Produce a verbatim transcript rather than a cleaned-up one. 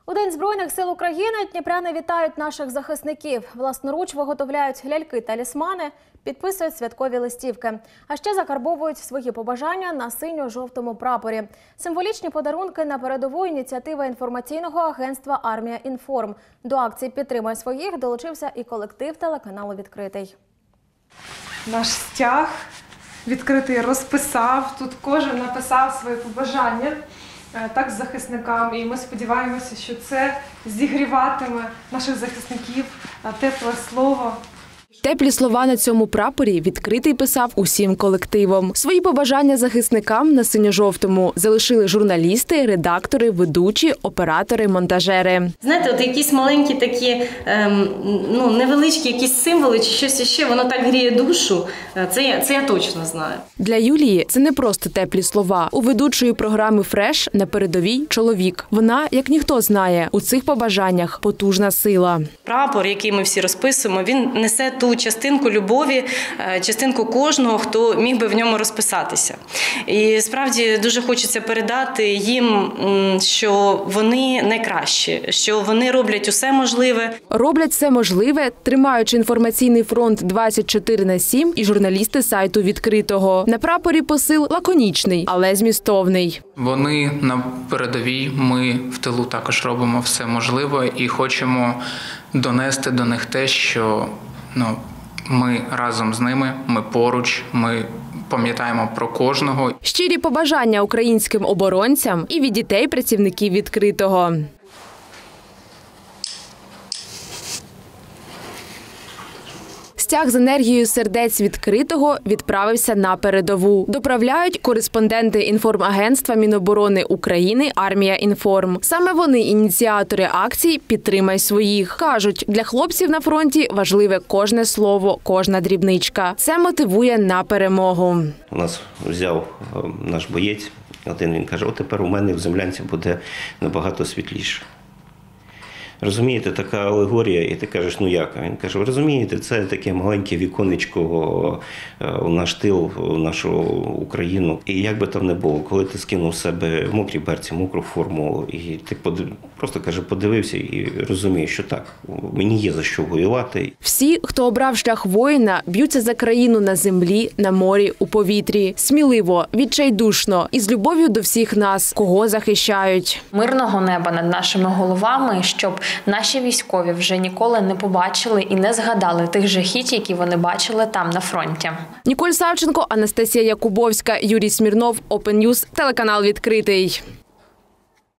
У День Збройних сил України дніпряни вітають наших захисників. Власноруч виготовляють ляльки-талісмани, підписують святкові листівки. А ще закарбовують свої побажання на синьо-жовтому прапорі. Символічні подарунки на передову – ініціатива інформаційного агентства «Армія Інформ». До акції «Підтримай своїх» долучився і колектив телеканалу «Відкритий». Наш стяг «Відкритий» розписав, тут кожен написав свої побажання. Так, з захисникам, і ми сподіваємося, що це зігріватиме наших захисників, тепле слово. Теплі слова на цьому прапорі «Відкритий» писав усім колективом. Свої побажання захисникам на синьо-жовтому залишили журналісти, редактори, ведучі, оператори, монтажери. Знаєте, от якісь маленькі такі, ем, ну, невеличкі якісь символи чи щось ще, воно так гріє душу, це я, це я точно знаю. Для Юлії це не просто теплі слова. У ведучої програми «Фреш» на передовій чоловік. Вона, як ніхто знає, у цих побажаннях потужна сила. Прапор, який ми всі розписуємо, він несе ту частинку любові, частинку кожного, хто міг би в ньому розписатися. І справді дуже хочеться передати їм, що вони найкращі, що вони роблять усе можливе. Роблять все можливе, тримаючи інформаційний фронт двадцять чотири на сім і журналісти сайту «Відкритого». На прапорі посил лаконічний, але змістовний. Вони на передовій, ми в тилу також робимо все можливе і хочемо донести до них те, що ну, ми разом з ними, ми поруч, ми пам'ятаємо про кожного. Щирі побажання українським оборонцям і від дітей працівників «Відкритого». Стяг з енергією сердець «Відкритого» відправився на передову. Доправляють кореспонденти інформагентства Міноборони України «Армія Інформ». Саме вони ініціатори акції «Підтримай своїх». Кажуть, для хлопців на фронті важливе кожне слово, кожна дрібничка. Це мотивує на перемогу. У нас взяв наш боєць, один він каже, от тепер у мене в землянці буде набагато світліше. Розумієте, така алегорія, і ти кажеш, ну як? Він каже, ви розумієте, це таке маленьке віконечко у наш тил, у нашу Україну. І як би там не було, коли ти скинув з себе мокрі берці, мокру форму, і ти подив... просто, каже, подивився і розумієш, що так, мені є за що воювати. Всі, хто обрав шлях воїна, б'ються за країну на землі, на морі, у повітрі. Сміливо, відчайдушно і з любов'ю до всіх нас, кого захищають. Мирного неба над нашими головами, щоб наші військові вже ніколи не побачили і не згадали тих жахіть, які вони бачили там на фронті. Ніколь Савченко, Анастасія Якубовська, Юрій Смірнов, Open News, телеканал «Відкритий».